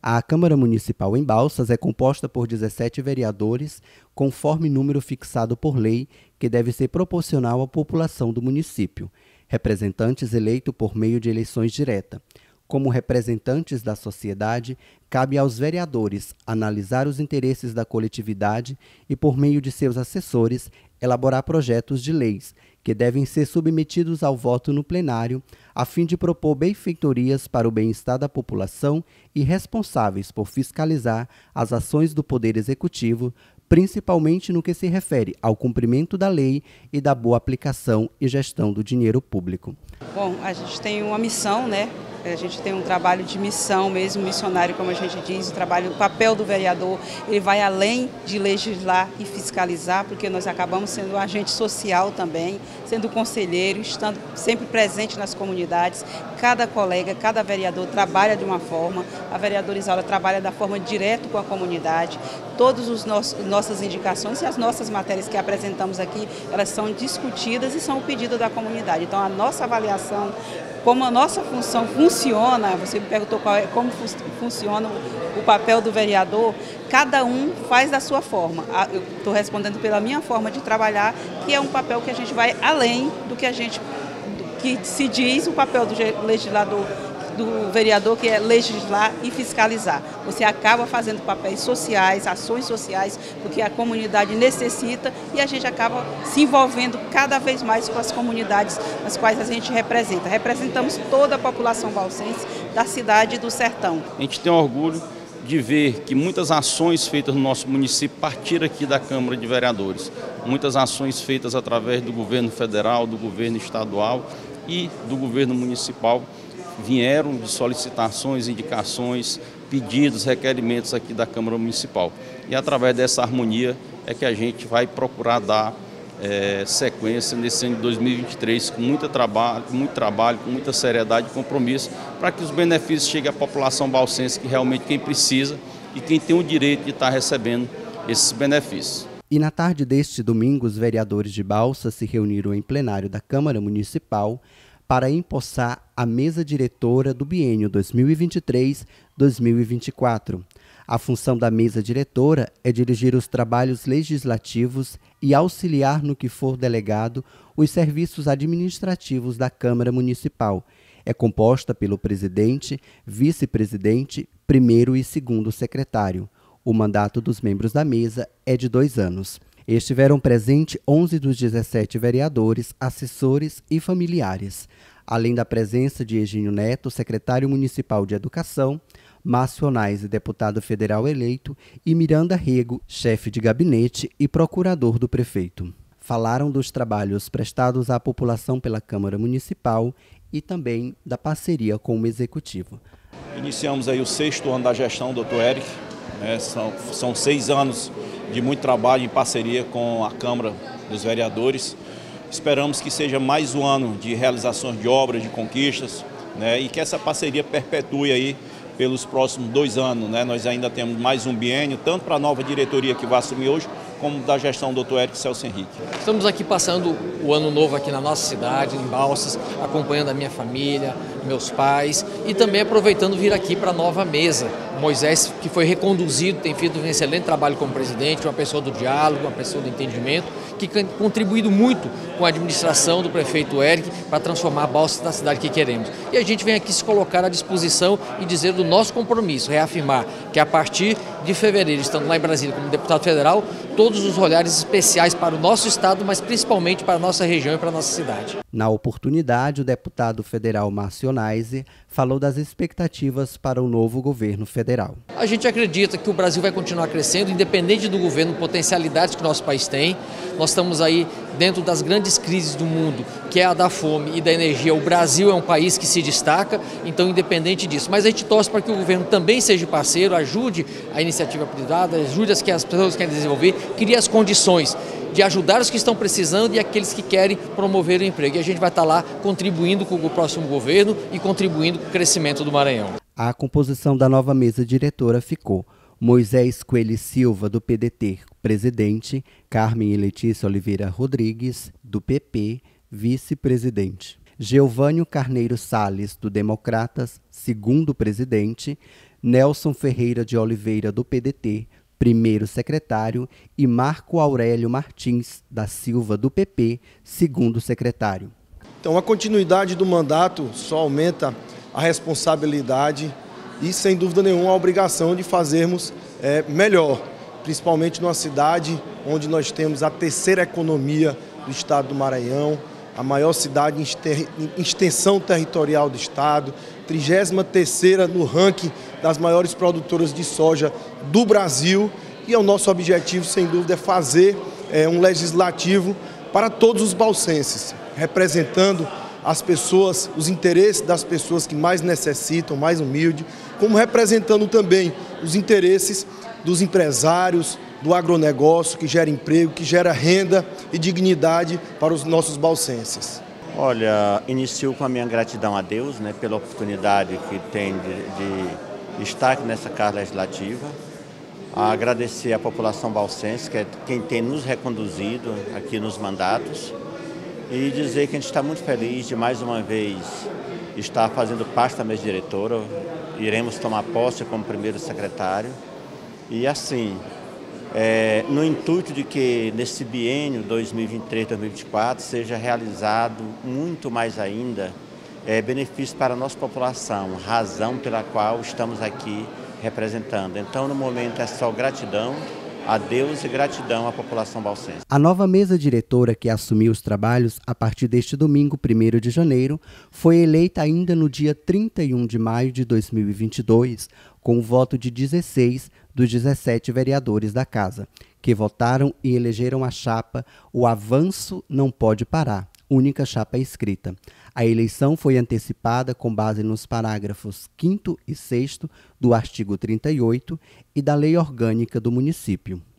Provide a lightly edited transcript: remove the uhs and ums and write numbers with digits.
A Câmara Municipal em Balsas é composta por 17 vereadores, conforme número fixado por lei, que deve ser proporcional à população do município, representantes eleitos por meio de eleições diretas. Como representantes da sociedade, cabe aos vereadores analisar os interesses da coletividade e, por meio de seus assessores, elaborar projetos de leis, que devem ser submetidos ao voto no plenário, a fim de propor benfeitorias para o bem-estar da população e responsáveis por fiscalizar as ações do Poder Executivo, principalmente no que se refere ao cumprimento da lei e da boa aplicação e gestão do dinheiro público. Bom, a gente tem uma missão, né? A gente tem um trabalho de missão mesmo, missionário, como a gente diz, o papel do vereador, ele vai além de legislar e fiscalizar, porque nós acabamos sendo um agente social também, sendo conselheiro, estando sempre presente nas comunidades. Cada colega, cada vereador trabalha de uma forma, a vereadora Isaura trabalha da forma direta com a comunidade. Todas as nossas indicações e as nossas matérias que apresentamos aqui, elas são discutidas e são o pedido da comunidade. Então, a nossa avaliação, como a nossa função funciona, você me perguntou como funciona o papel do vereador, cada um faz da sua forma. Eu estou respondendo pela minha forma de trabalhar, que é um papel que a gente vai além do que se diz o papel do legislador, do vereador, que é legislar e fiscalizar. Você acaba fazendo papéis sociais, ações sociais, porque a comunidade necessita e a gente acaba se envolvendo cada vez mais com as comunidades nas quais a gente representa. Representamos toda a população balsense da cidade e do sertão. A gente tem orgulho de ver que muitas ações feitas no nosso município partiram aqui da Câmara de Vereadores. Muitas ações feitas através do governo federal, do governo estadual e do governo municipal vieram de solicitações, indicações, pedidos, requerimentos aqui da Câmara Municipal. E através dessa harmonia é que a gente vai procurar dar sequência nesse ano de 2023 com muito trabalho, com muita seriedade e compromisso, para que os benefícios cheguem à população balsense, que realmente quem precisa e quem tem o direito de estar recebendo esses benefícios. E na tarde deste domingo, os vereadores de Balsas se reuniram em plenário da Câmara Municipal para empossar a mesa diretora do biênio 2023-2024. A função da mesa diretora é dirigir os trabalhos legislativos e auxiliar no que for delegado os serviços administrativos da Câmara Municipal. É composta pelo presidente, vice-presidente, primeiro e segundo secretário. O mandato dos membros da mesa é de 2 anos. Estiveram presentes 11 dos 17 vereadores, assessores e familiares, além da presença de Egínio Neto, secretário municipal de Educação, Márcio Onais, deputado federal eleito, e Miranda Rego, chefe de gabinete e procurador do prefeito. Falaram dos trabalhos prestados à população pela Câmara Municipal e também da parceria com o Executivo. Iniciamos aí o 6º ano da gestão do Dr. Eric, são 6 anos de muito trabalho em parceria com a Câmara dos Vereadores. Esperamos que seja mais um ano de realizações de obras, de conquistas, e que essa parceria perpetue aí pelos próximos 2 anos. Nós ainda temos mais um biênio, tanto para a nova diretoria que vai assumir hoje, como da gestão do Dr. Eric Celso Henrique. Estamos aqui passando o ano novo aqui na nossa cidade, em Balsas, acompanhando a minha família, meus pais e também aproveitando vir aqui para a nova mesa. O Moisés, que foi reconduzido, tem feito um excelente trabalho como presidente, uma pessoa do diálogo, uma pessoa do entendimento, que tem contribuído muito com a administração do prefeito Eric para transformar a Balsas na cidade que queremos. E a gente vem aqui se colocar à disposição e dizer do nosso compromisso, reafirmar que a partir de fevereiro, estando lá em Brasília como deputado federal, todos os olhares especiais para o nosso estado, mas principalmente para a nossa região e para a nossa cidade. Na oportunidade, o deputado federal Márcio Onais falou das expectativas para o novo governo federal. A gente acredita que o Brasil vai continuar crescendo, independente do governo, potencialidades que o nosso país tem. Nós estamos aí dentro das grandes crises do mundo, que é a da fome e da energia. O Brasil é um país que se destaca, então independente disso. Mas a gente torce para que o governo também seja parceiro, ajude a iniciativa privada, ajude as pessoas que querem desenvolver, crie as condições de ajudar os que estão precisando e aqueles que querem promover o emprego. E a gente vai estar lá contribuindo com o próximo governo e contribuindo com o crescimento do Maranhão. A composição da nova mesa diretora ficou: Moisés Coelho Silva, do PDT, presidente; Carmen e Letícia Oliveira Rodrigues, do PP, vice-presidente; Geovânio Carneiro Salles, do Democratas, segundo presidente; Nelson Ferreira de Oliveira, do PDT, primeiro secretário, e Marco Aurélio Martins da Silva, do PP, segundo secretário. Então, a continuidade do mandato só aumenta a responsabilidade e, sem dúvida nenhuma, a obrigação de fazermos melhor, principalmente numa cidade onde nós temos a terceira economia do estado do Maranhão, a maior cidade em extensão territorial do estado, 33ª no ranking das maiores produtoras de soja do Brasil, e o nosso objetivo, sem dúvida, é fazer um legislativo para todos os balsenses, representando as pessoas, os interesses das pessoas que mais necessitam, mais humildes, como representando também os interesses dos empresários, do agronegócio, que gera emprego, que gera renda e dignidade para os nossos balsenses. Olha, inicio com a minha gratidão a Deus, pela oportunidade que tem de estar aqui nessa casa legislativa. Agradecer à população balsense, que é quem tem nos reconduzido aqui nos mandatos, e dizer que a gente está muito feliz de mais uma vez estar fazendo parte da mesa diretora. Iremos tomar posse como primeiro secretário e assim, no intuito de que nesse biênio 2023-2024 seja realizado muito mais ainda benefício para a nossa população, razão pela qual estamos aqui representando. Então, no momento, é só gratidão a Deus e gratidão à população balsense. A nova mesa diretora, que assumiu os trabalhos a partir deste domingo, 1º de janeiro, foi eleita ainda no dia 31 de maio de 2022, com o voto de 16 dos 17 vereadores da Casa, que votaram e elegeram a chapa O Avanço Não Pode Parar, única chapa escrita. A eleição foi antecipada com base nos parágrafos 5º e 6º do artigo 38 e da Lei Orgânica do Município.